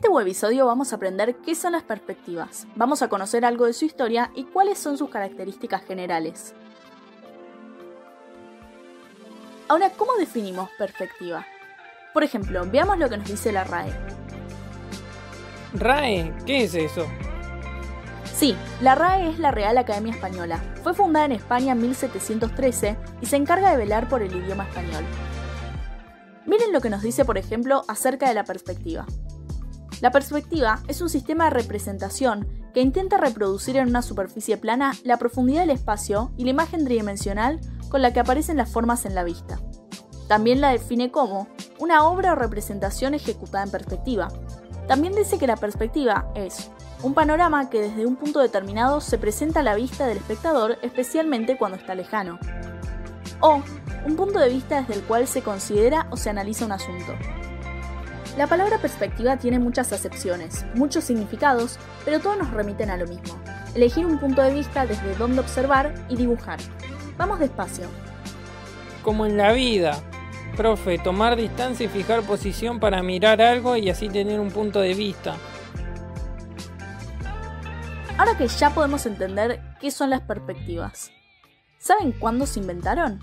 este webisodio vamos a aprender qué son las perspectivas, vamos a conocer algo de su historia y cuáles son sus características generales. Ahora, ¿cómo definimos perspectiva? Por ejemplo, veamos lo que nos dice la RAE. ¿RAE? ¿Qué es eso? Sí, la RAE es la Real Academia Española. Fue fundada en España en 1713 y se encarga de velar por el idioma español. Miren lo que nos dice, por ejemplo, acerca de la perspectiva. La perspectiva es un sistema de representación que intenta reproducir en una superficie plana la profundidad del espacio y la imagen tridimensional con la que aparecen las formas en la vista. También la define como una obra o representación ejecutada en perspectiva. También dice que la perspectiva es un panorama que desde un punto determinado se presenta a la vista del espectador, especialmente cuando está lejano. O un punto de vista desde el cual se considera o se analiza un asunto. La palabra perspectiva tiene muchas acepciones, muchos significados, pero todos nos remiten a lo mismo: elegir un punto de vista desde donde observar y dibujar. Vamos despacio. Como en la vida, profe, tomar distancia y fijar posición para mirar algo y así tener un punto de vista. Ahora que ya podemos entender qué son las perspectivas, ¿saben cuándo se inventaron?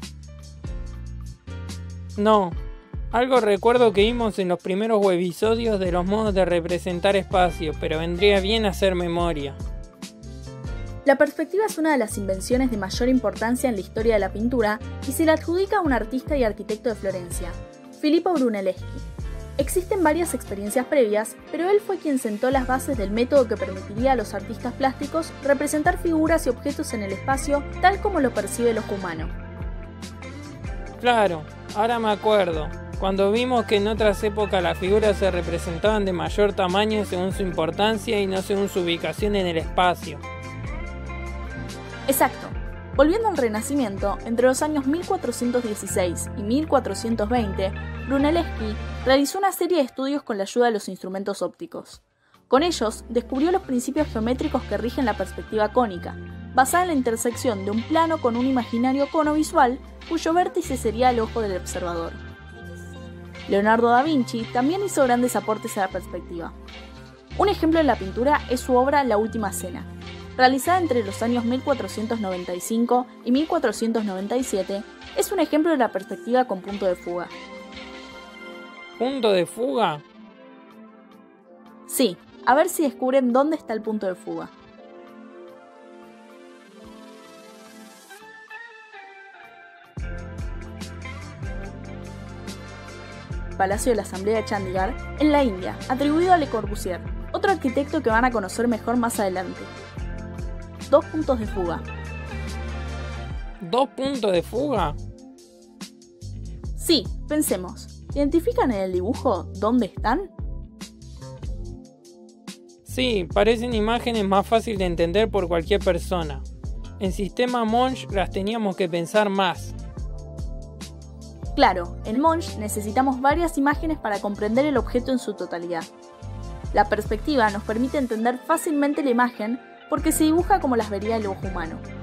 No. Algo recuerdo que vimos en los primeros webisodios de los modos de representar espacio, pero vendría bien hacer memoria. La perspectiva es una de las invenciones de mayor importancia en la historia de la pintura y se la adjudica a un artista y arquitecto de Florencia, Filippo Brunelleschi. Existen varias experiencias previas, pero él fue quien sentó las bases del método que permitiría a los artistas plásticos representar figuras y objetos en el espacio tal como lo percibe el ojo humano. Claro, ahora me acuerdo. Cuando vimos que en otras épocas las figuras se representaban de mayor tamaño según su importancia y no según su ubicación en el espacio. Exacto. Volviendo al Renacimiento, entre los años 1416 y 1420, Brunelleschi realizó una serie de estudios con la ayuda de los instrumentos ópticos. Con ellos, descubrió los principios geométricos que rigen la perspectiva cónica, basada en la intersección de un plano con un imaginario cono visual, cuyo vértice sería el ojo del observador. Leonardo da Vinci también hizo grandes aportes a la perspectiva. Un ejemplo en la pintura es su obra La Última Cena. Realizada entre los años 1495 y 1497, es un ejemplo de la perspectiva con punto de fuga. ¿Punto de fuga? Sí, a ver si descubren dónde está el punto de fuga. Palacio de la Asamblea de Chandigarh, en la India, atribuido a Le Corbusier, otro arquitecto que van a conocer mejor más adelante. 2 puntos de fuga. ¿2 puntos de fuga? Sí, pensemos. ¿Identifican en el dibujo dónde están? Sí, parecen imágenes más fáciles de entender por cualquier persona. En sistema Monge las teníamos que pensar más. Claro, en Monge necesitamos varias imágenes para comprender el objeto en su totalidad. La perspectiva nos permite entender fácilmente la imagen porque se dibuja como las vería el ojo humano.